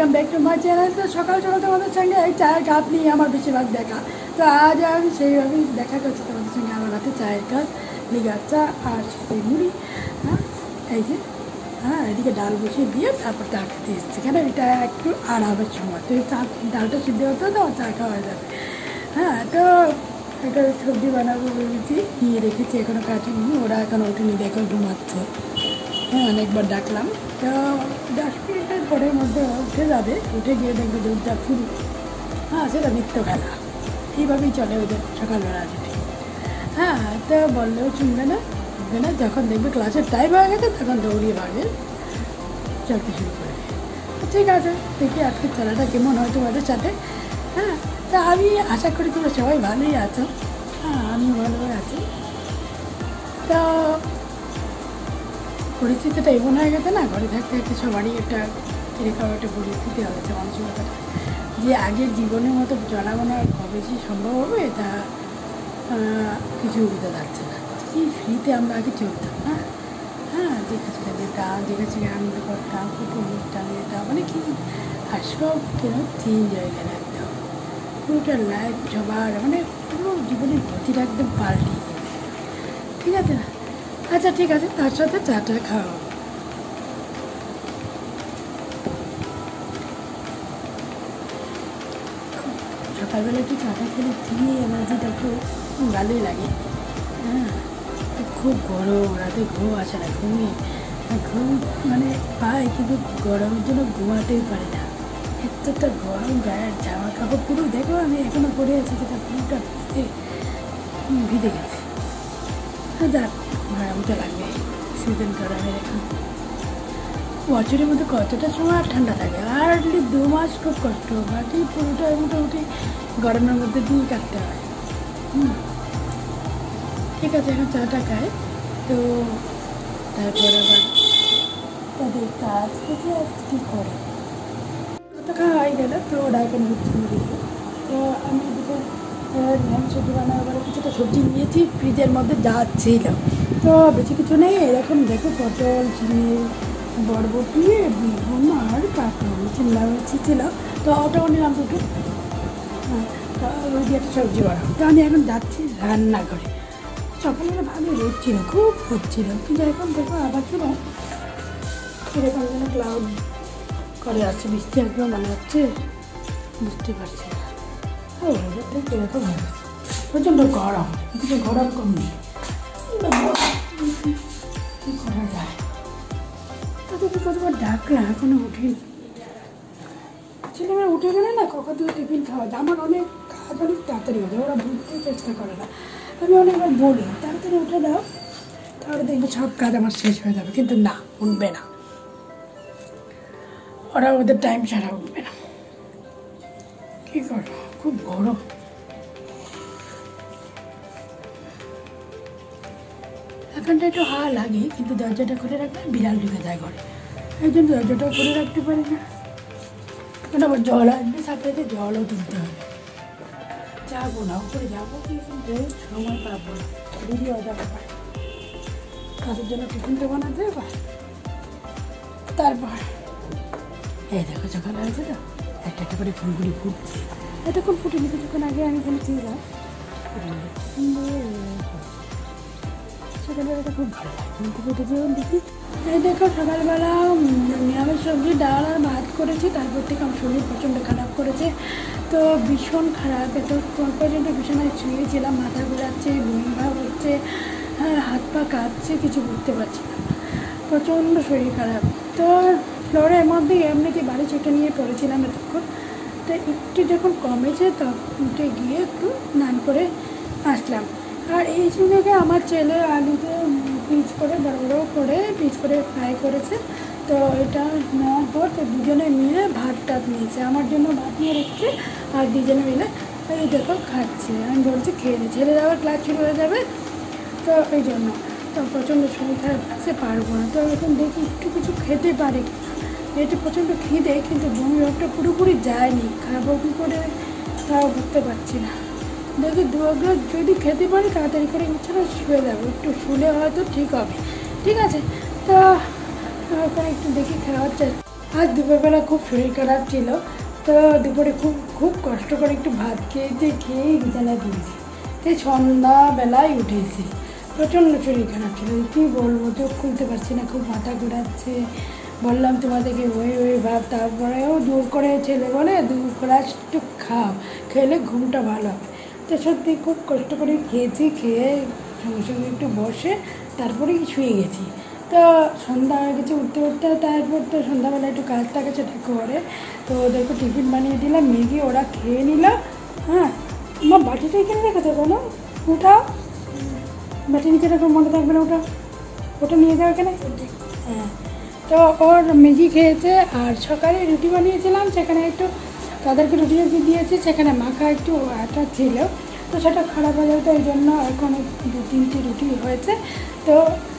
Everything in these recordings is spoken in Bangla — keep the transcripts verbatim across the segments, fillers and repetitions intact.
Welcome back to my channel. তো সকাল সকাল তোমাদের সঙ্গে এই চায়ের কাপ নিয়ে আমার বেশিরভাগ দেখা। তো আজ আমি সেইভাবেই দেখা করছি তোমাদের সঙ্গে। আমার হাতে চায়ের কাপ, লিগার চা আর সেই মুড়ি। হ্যাঁ এই যে, হ্যাঁ এদিকে ডাল বসিয়ে দিয়ে তারপর চা খেতে এসেছি, কেন এটা একটু আরামের সময়। তো এই চা ডালটা সিদ্ধ হতে হতো চা খাওয়া হয়ে যাবে। হ্যাঁ তো একটা সবজি বানাবো ভেবেছি, নিয়ে রেখেছি, এখনও কাটিনি। ওরা এখন ওঠেনি, দেখো ঘুমাচ্ছে। হ্যাঁ অনেকবার ডাকলাম, তো দশ মিনিটের পরের মধ্যে উঠে যাবে। উঠে গিয়ে দেখবে দুধটা ফুল। হ্যাঁ সেটা নিত্য খেলা, এইভাবেই চলে ওদের সকালবেলা রুটিন। হ্যাঁ তো বললেও শুনবে না, শুনবে না। যখন দেখবে ক্লাসের টাইম হয়ে গেছে তখন দৌড়িয়ে ভাগে চলতে শুরু করে। ঠিক আছে, দেখি আজকে খেলাটা কেমন হয় তোমাদের সাথে। হ্যাঁ তা আমি আশা করি তোমরা সবাই ভালোই আছো। হ্যাঁ আমিও ভালোই আছি। তো পরিস্থিতিটা এমন হয়ে গেছে না, ঘরে থাকতে থাকতে সবারই একটা এরকম একটা পরিস্থিতি হয়েছে মানসিকতাটা, যে আগের জীবনের মতো জনাগোনা কবে যে সম্ভব হবে তা কিছু বোঝা যাচ্ছে না। কি ফ্রিতে আমরা আগে চলতাম না। হ্যাঁ যেখানে যেতাম, যেখানে আনন্দ করতাম, কুটুম অনুষ্ঠান যেতাম, মানে কি আর সব কেন চেঞ্জ হয়ে গেল একদম। পুরোটা লাইফ সবার মানে পুরো জীবনের গতিটা একদম পাল্টিয়ে গেছে। ঠিক আছে না? আচ্ছা ঠিক আছে, তার সাথে চাটা খাও। সকালবেলা একটু চাটা খেলে দিয়ে এনার্জিটা একটু ভালোই লাগে। হ্যাঁ খুব গরম, রাতে ঘুম আসে না, ঘুমিয়ে ঘুম মানে পাই, কিন্তু গরমের জন্য ঘুমাতেই পারি না। এতটা গরম, গায়ের জামা কাপড় পুরো দেখো আমি এখনও পরে আছি, যেটা পুরোটা ভিজে ভিজে গেছে। যাক গরমটা লাগবে, সিজন গরমের এখন। বছরের মধ্যে কতটা সময় আর ঠান্ডা থাকে, আর দু মাস খুব কষ্ট, বাকি পুরোটা মোটামুটি গরমের মধ্যে দিয়ে কাটতে হয়। হুম ঠিক আছে, এখন চাটা খাই। তো তারপরে আবার তাদের কাজ থেকে কী করে তো খাওয়া হয়ে গেল। তো ওরা এখন হচ্ছে দিকে। তো আমি এদিকে ধান সবজি বানাবো বলে কিছুটা সবজি নিয়েছি, ফ্রিজের মধ্যে যা ছিল। তো বেশি কিছু নেই, এরকম দেখো পটল, ঝিঙে, বরবটি, বেগুন আর কাঁকরোল, চিল্লা মির্চি ছিল। তো ওটাও নিলাম দুটো। হ্যাঁ তো ওই দিয়ে একটা সবজি বানাবো। তো আমি এখন যাচ্ছি রান্না করে। সকালে ভালো রোদ ছিল, খুব রোদ ছিল, কিন্তু এখন দেখো আবার কেন এরকম যেন ক্লাউড করে আসছে, বৃষ্টি একদম মনে হচ্ছে, বুঝতে পারছি না। ও ওয়েদারটা কীরকম হয়ে গেছে, প্রচণ্ড গরম, কিন্তু গরম কম নেই। কী করা যায়? তাদেরকে কতবার ডাকলাম, এখনো উঠিনি। ছেলেমেয়েরা উঠে গেলে না কখন থেকে টিফিন খাওয়া যায়, আমার অনেক কাজ অনেক তাড়াতাড়ি হয়ে যায়, ওরা বুঝতেই চেষ্টা করে না। আমি অনেকবার বলি তাড়াতাড়ি উঠে দাও, তাহলে দেখবে সব কাজ আমার শেষ হয়ে যাবে, কিন্তু না, উঠবে না। ওরা ওদের টাইম ছাড়া উঠবে না। কী করবো, খুব গরম। এখানটা একটু হাওয়া লাগে, কিন্তু দরজাটা খুলে রাখলে বিড়াল ঢুকে যায় ঘরে, এই জন্য দরজাটাও খুলে রাখতে পারি না। কারণ আবার জল আসবে, সাথে সাথে জলও তুলতে হবে। যাবো না, উপরে যাবো কি কিন্তু সময় পাবো না, দেরি হয়ে যাবে পারে। কাজের জন্য টিফিনটা বানাতে হবে। তারপর এই দেখো সকাল হয়েছে তো, একটা একটা করে ফুলগুলি ফুটছে। এতক্ষণ ফুটেনি, কিছুক্ষণ আগে আমি এখানে ছিলাম। সকালবেলাটা খুব ভালো লাগে, কিন্তু ফুটে যেমন দেখি। এই দেখো সকালবেলা নিরামিষ সবজি, ডাল আর ভাত করেছি। তারপর থেকে আমার শরীর প্রচণ্ড খারাপ করেছে, তো ভীষণ খারাপ। এতক্ষণ পর্যন্ত বিছানায় শুয়েছিলাম, মাথা ঘোরাচ্ছে, বমি ভাব হচ্ছে, হ্যাঁ হাত পা কাঁপছে, কিছু বুঝতে পারছি না, প্রচণ্ড শরীর খারাপ। তো ফ্লোরের মধ্যে এমনিতে বাড়ি চেটে নিয়ে পড়েছিলাম এতক্ষণ। তো একটু যখন কমেছে তখন উঠে গিয়ে একটু স্নান করে আসলাম। আর এই সুযোগে আমার ছেলে আলুতে পিস করে বড় বড় করে পিস করে ফ্রাই করেছে। তো এটা নেওয়ার পর তো দুজনে মিলে ভাত টাত নিয়েছে, আমার জন্য ভাত নিয়ে রেখেছে, আর দুজনে মিলে এই দেখো খাচ্ছে। আমি বলছি খেয়ে দিই, ছেলে যাওয়ার ক্লাস শুরু হয়ে যাবে, তো এই জন্য। তো প্রচণ্ড শরীর খারাপ লাগছে, পারবো না। তো এখন দেখি একটু কিছু খেতে পারে কিছু, যেহেতু প্রচণ্ড খিদে, কিন্তু বমি ভাবটা পুরোপুরি যায়নি, খাবো কী করে তাও বুঝতে পারছি না। দেখি দু এক গ্লাস যদি খেতে পারি তাড়াতাড়ি করে ইচ্ছাটা শুয়ে যাবো, একটু শুলে হয়তো ঠিক হবে। ঠিক আছে, তো ওখানে একটু দেখি খাওয়ার চেষ্টা। আজ দুপুরবেলা খুব শরীর খারাপ ছিল, তো দুপুরে খুব খুব কষ্ট করে একটু ভাত খেয়েছি, খেয়েই বিছানায় দিয়েছি। সেই সন্ধ্যাবেলায় উঠেছি, প্রচণ্ড শরীর খারাপ ছিল, কী বলবো, চোখ খুলতে পারছি না, খুব মাথা ঘোরাচ্ছে। বললাম তোমাদেরকে ওই ওই ভাব, তারপরেও জোর করে ছেলে বলে দু গ্লাস একটু খাও, খেলে ঘুমটা ভালো হবে। তো সত্যি খুব কষ্ট করে খেয়েছি, খেয়ে সঙ্গে সঙ্গে একটু বসে তারপরেই শুয়ে গেছি। তো সন্ধ্যা হয়ে গেছে, উঠতে উঠতে, তারপর তো সন্ধ্যাবেলা একটু কাজ থাকে সেটা করে তো ওদেরকে টিফিন বানিয়ে দিলাম, ম্যাগি ওরা খেয়ে নিল। হ্যাঁ, আমার বাটিটা এখানে রেখে দেবো না, ওটা বাটি নিচে রাখো, মনে থাকবে না, ওটা ওটা নিয়ে যাও এখানে। হ্যাঁ, তো ওর ম্যাগি খেয়েছে, আর সকালে রুটি বানিয়েছিলাম, সেখানে একটু তাদেরকে রুটি রুটি দিয়েছি, সেখানে মাখা একটু আটা ছিল, তো সেটা খারাপ হয়ে যাবে, তো এই জন্য এখন দু তিনটি রুটি হয়েছে, তো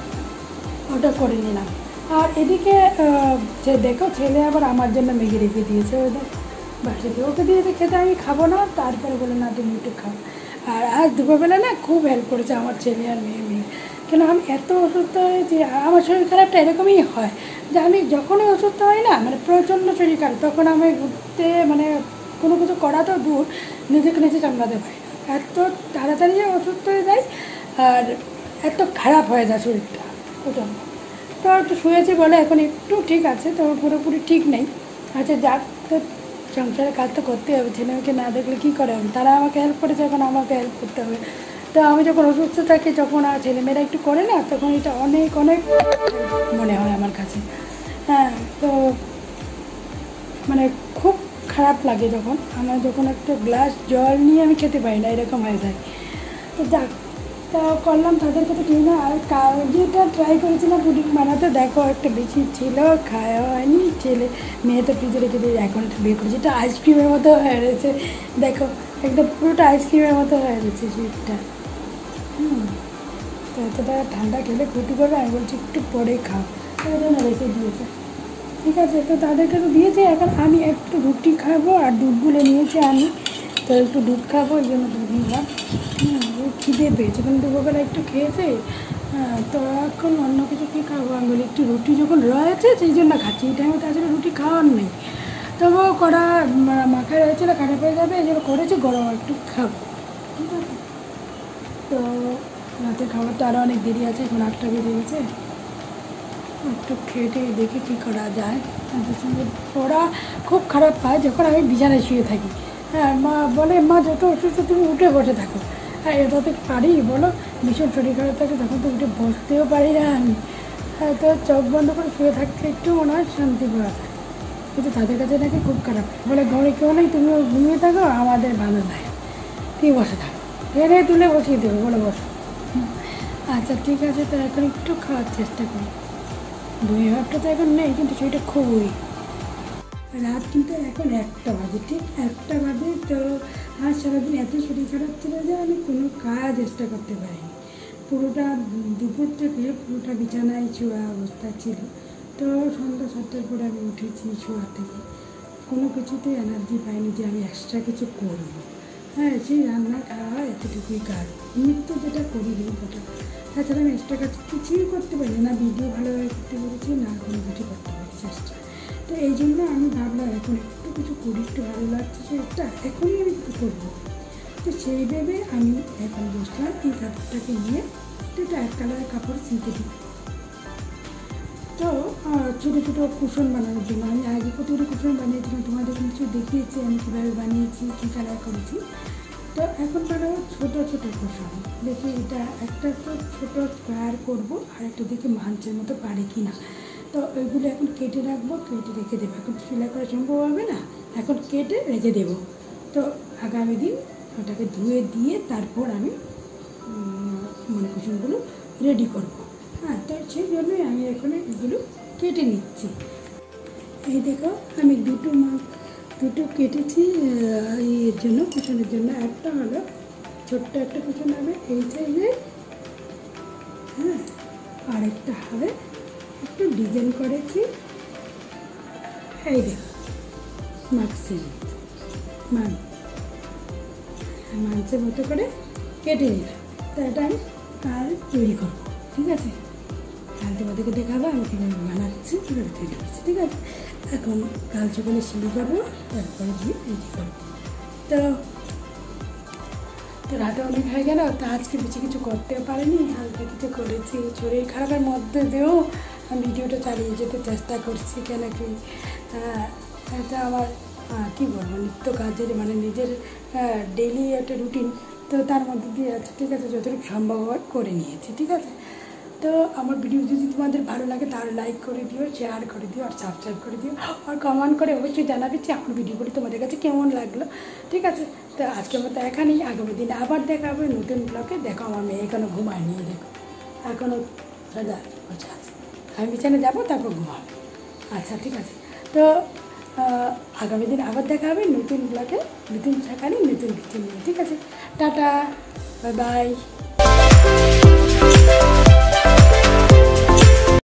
ওটা করে নিলাম। আর এদিকে যে দেখো ছেলে আবার আমার জন্য ম্যাগি রেখে দিয়েছে, ওদের বাড়িতে ওকে দিয়েছে খেতে, আমি খাবো না, তারপরে বলে না তুমি একটু খাও। আর আজ দুপুরবেলা না খুব হেল্প করেছে আমার ছেলে আর মেয়ে মেয়ে কেন আমি এত অসুস্থ হয়েছি, আমার শরীর খারাপটা এরকমই হয় যে আমি যখনই অসুস্থ হই না, মানে প্রচণ্ড শরীর খারাপ, তখন আমি ঘুরতে মানে কোনো কিছু করা তো দূর, নিজেকে নিজে সামলাতে পারি না, এত তাড়াতাড়ি অসুস্থ হয়ে যায় আর এত খারাপ হয়ে যায় শরীরটা প্রচণ্ড। তো একটু শুয়েছি বলে এখন একটু ঠিক আছে, তো পুরোপুরি ঠিক নেই। আচ্ছা যাক, তো সংসারের কাজ তো করতে হবে, ছেলেমেয়েকে না দেখলে কী করে হবে, তারা আমাকে হেল্প করেছে, এখন আমাকে হেল্প করতে হবে। তো আমি যখন অসুস্থ থাকি, যখন আর ছেলেমেয়েরা একটু করে না, তখন এটা অনেক অনেক মনে হয় আমার কাছে। হ্যাঁ, তো মানে খুব খারাপ লাগে যখন আমার, যখন একটা গ্লাস জল নিয়ে আমি খেতে পারি না, এরকম হয়ে যায়। তো যাক, তা করলাম তাদেরকে তো ঠিক না। আর যেটা ট্রাই করেছিলাম পুডিং বানাতে, দেখো একটা বেশি ছিল, খাওয়া হয়নি, ছেলে মেয়ে তো ফ্রিজে রেখে দিয়ে এখন একটা বের করেছি, এটা আইসক্রিমের মতো হয়ে রয়েছে, দেখো একদম পুরোটা আইসক্রিমের মতো হয়ে রয়েছে সুইটটা। হুম, তো এতটা ঠান্ডা খেলে ক্ষতি করবে, আমি বলছি একটু পরে খাও, ওই জন্য রেখে দিয়েছে। ঠিক আছে, তো তাদেরকে তো দিয়েছে, এখন আমি একটু রুটি খাবো, আর দুধগুলো নিয়েছি আমি, তো একটু দুধ খাবো, এই জন্য দুধ নিলাম। হুম, খিদে পেয়েছে, কারণ দুপুরবেলা একটু খেয়েছে। হ্যাঁ, তো এখন অন্য কিছু কী খাবো, আমি বলি একটু রুটি যখন রয়েছে সেই জন্য খাচ্ছি, এই টাইমে তাছাড়া রুটি খাওয়ার নেই, তবুও করা মাখা রয়েছিল, খারাপ হয়ে যাবে, এই জন্য করেছি, গরম একটু খাবো। ঠিক আছে, তো রাতে খাবার তো আরও অনেক দেরি আছে, এখন আটটা বেজে গেছে, একটু খেটে দেখি কী করা যায়। তাদের সঙ্গে ওরা খুব খারাপ পায় যখন আমি বিছানায় শুয়ে থাকি। হ্যাঁ, মা বলে মা যত অসুস্থ তুমি উঠে বসে থাকো, আর এটা তো পারি বলো, ভীষণ শরীর খারাপ থাকে তখন তো উঠে বসতেও পারি না আমি। হ্যাঁ, তো চোখ বন্ধ করে শুয়ে থাকতে একটু মনে হয় শান্তি পাওয়া যায়, কিন্তু তাদের কাছে নাকি খুব খারাপ বলে, ঘরে কেউ নেই, তুমিও ঘুমিয়ে থাকো, আমাদের ভালো লাগে, তুই বসে থাকো, টেনে তুলে বসিয়ে দেবো, বলে বসো। আচ্ছা ঠিক আছে, তো এখন একটু খাওয়ার চেষ্টা করি, দুই ভাবটা তো এখন নেই, কিন্তু সেটা খুবই রাত, কিন্তু এখন একটা বাজে, ঠিক একটা বাজে। তো আর সারাদিন এত শরীর খারাপ ছিল যে আমি কোনো কাজ চেষ্টা করতে পারিনি, পুরোটা দুপুর থেকে পুরোটা বিছানায় শোয়া অবস্থা ছিল। তো সন্ধ্যা সাতটার পরে আমি উঠেছি শোয়া থেকে, কোনো কিছুতেই এনার্জি পাইনি যে আমি এক্সট্রা কিছু করবো। হ্যাঁ, সেই রান্না খাওয়া এতটুকুই কাজ, নিত্য যেটা করি ওটা, তাছাড়া আমি এক্সট্রা কাজ কিছুই করতে পারি না, ভিডিও ভালোভাবে করতে পেরেছি না, কোনো কিছু করতে পারছি চেষ্টা। তো এই জন্য আমি ভাবলাম এখন একটু কিছু করি, একটু ভালো লাগছে সেটা, এখনই আমি একটু করবো। তো সেই ভেবে আমি এখন বসলাম, এই কাপড়টাকে নিয়ে একটু এক কালারের কাপড় ছিঁকে দিই। তো ছোটো ছোটো কুশন বানানোর জন্য আমি আগে কতগুলো কুশন বানিয়েছিলাম, তোমাদের কিছু দেখিয়েছি আমি কীভাবে বানিয়েছি, কী কালার করেছি। তো এখন বানাবো ছোটো ছোটো কুশন, দেখি এটা একটা তো ছোটো স্কোয়ার করবো, আর একটা দেখি মাঞ্চের মতো পারে কি না। তো ওইগুলো এখন কেটে রাখবো, কেটে রেখে দেবো, এখন সেলাই করা সম্ভব হবে না, এখন কেটে রেখে দেবো। তো আগামী দিন ওটাকে ধুয়ে দিয়ে তারপর আমি মানে কুশনগুলো রেডি করবো। হ্যাঁ, তো সেই জন্যই আমি এখন এগুলো কেটে নিচ্ছি। এই দেখো আমি দুটো মা দুটো কেটেছি এর জন্য, কুশনের জন্য। একটা হলো ছোট্ট একটা কুশন হবে এই সাইজে, হ্যাঁ, আর একটা হবে একটু ডিজাইন করেছি, এই দেখো মাক্সের মান মাংসের মতো করে কেটে নিলাম। তো এটা আমি আর তৈরি করবো, ঠিক আছে। কাল তোমাদেরকে দেখাবো আমি কীভাবে বানাচ্ছি, কীভাবে তৈরি করছি। ঠিক আছে, এখন কাল সকালে সিঁড়ি করবো, তারপরে গিয়ে রেডি করবো। তো তো রাতে অনেক হয়ে গেল, তো আজকে বেশি কিছু করতেও পারিনি, হালকা কিছু করেছি। শরীর খারাপের মধ্যে দিয়েও আমি ভিডিওটা চালিয়ে যেতে চেষ্টা করছি, কেন কি এটা আমার কী বলবো নিত্য কাজের মানে নিজের ডেইলি একটা রুটিন, তো তার মধ্যে দিয়ে আছে। ঠিক আছে, যতটুকু সম্ভব করে নিয়েছি। ঠিক আছে, তো আমার ভিডিও যদি তোমাদের ভালো লাগে তাহলে লাইক করে দিও, শেয়ার করে দিও, আর সাবস্ক্রাইব করে দিও, আর কমেন্ট করে অবশ্যই জানাবে যে আমার ভিডিওগুলি তোমাদের কাছে কেমন লাগলো। ঠিক আছে, তো আজকের মতো এখানেই, আগামী দিন আবার দেখা হবে নতুন ব্লগে। দেখো আমার মেয়ে এখনও ঘুমায় নিয়ে, দেখো এখনও সাজা বসে আছে, আমি বিছানে যাবো তারপর ঘুমাবো। আচ্ছা ঠিক আছে, তো আগামী দিন আবার দেখা হবে নতুন ব্লগে, নতুন সকালে নতুন কিছু নিয়ে। ঠিক আছে, টাটা, বাই বাই।